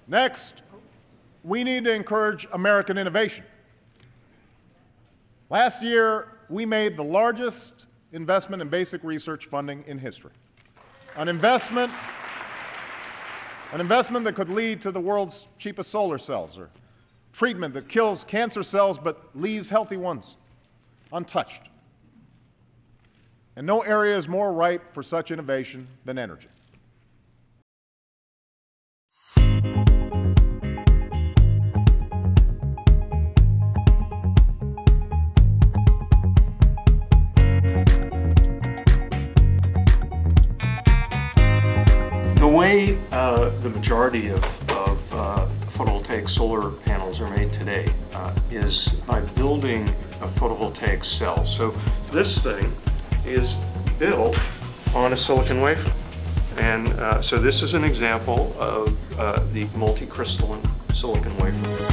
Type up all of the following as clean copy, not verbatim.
Next, we need to encourage American innovation. Last year, we made the largest investment in basic research funding in history. An investment that could lead to the world's cheapest solar cells, or treatment that kills cancer cells but leaves healthy ones untouched. And no area is more ripe for such innovation than energy. The way the majority of photovoltaic solar panels are made today is by building a photovoltaic cell. So this thing is built on a silicon wafer. And so this is an example of the multi-crystalline silicon wafer.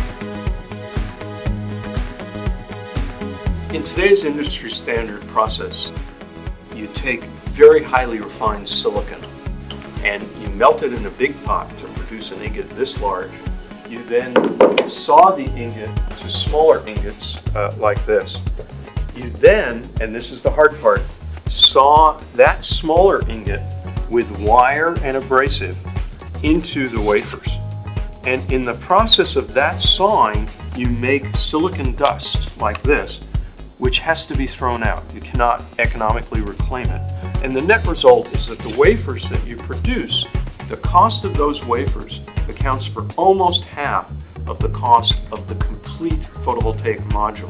In today's industry standard process, you take very highly refined silicon and you melt it in a big pot to produce an ingot this large. You then saw the ingot to smaller ingots like this. You then, and this is the hard part, saw that smaller ingot with wire and abrasive into the wafers. And in the process of that sawing, you make silicon dust like this, which has to be thrown out. You cannot economically reclaim it. And the net result is that the wafers that you produce, the cost of those wafers accounts for almost half of the cost of the complete photovoltaic module.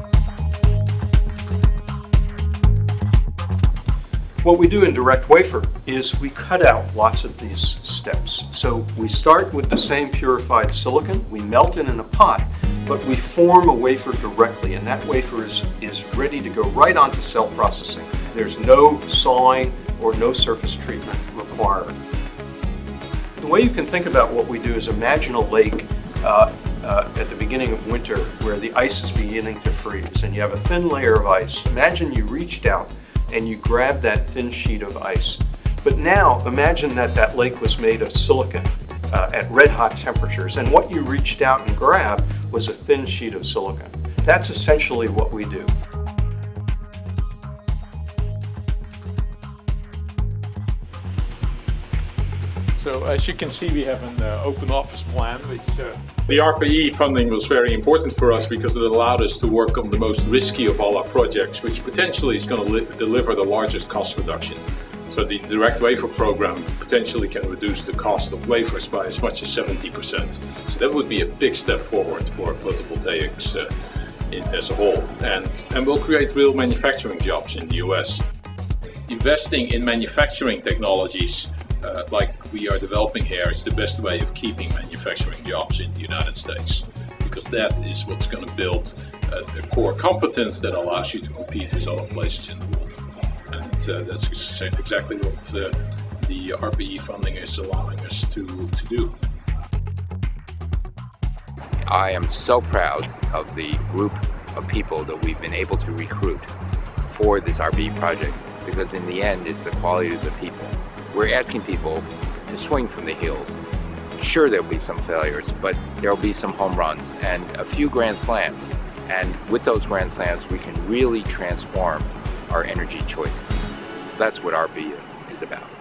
What we do in direct wafer is we cut out lots of these steps. So we start with the same purified silicon, we melt it in a pot, but we form a wafer directly, and that wafer is ready to go right onto cell processing. There's no sawing or no surface treatment required. The way you can think about what we do is imagine a lake at the beginning of winter where the ice is beginning to freeze and you have a thin layer of ice. Imagine you reached out and you grabbed that thin sheet of ice. But now imagine that that lake was made of silicon at red hot temperatures, and what you reached out and grabbed was a thin sheet of silicon. That's essentially what we do. So as you can see, we have an open office plan, which the ARPA-E funding was very important for us because it allowed us to work on the most risky of all our projects, which potentially is going to deliver the largest cost reduction. So the direct wafer program potentially can reduce the cost of wafers by as much as 70%. So that would be a big step forward for photovoltaics as a whole. And will create real manufacturing jobs in the US. Investing in manufacturing technologies like we are developing here is the best way of keeping manufacturing jobs in the United States, because that is what's going to build a core competence that allows you to compete with other places in the world. And that's exactly what the ARPA-E funding is allowing us to do. I am so proud of the group of people that we've been able to recruit for this ARPA-E project, because in the end it's the quality of the people. We're asking people to swing from the hills. Sure, there'll be some failures, but there'll be some home runs and a few grand slams. And with those grand slams, we can really transform our energy choices. That's what ARPA-E is about.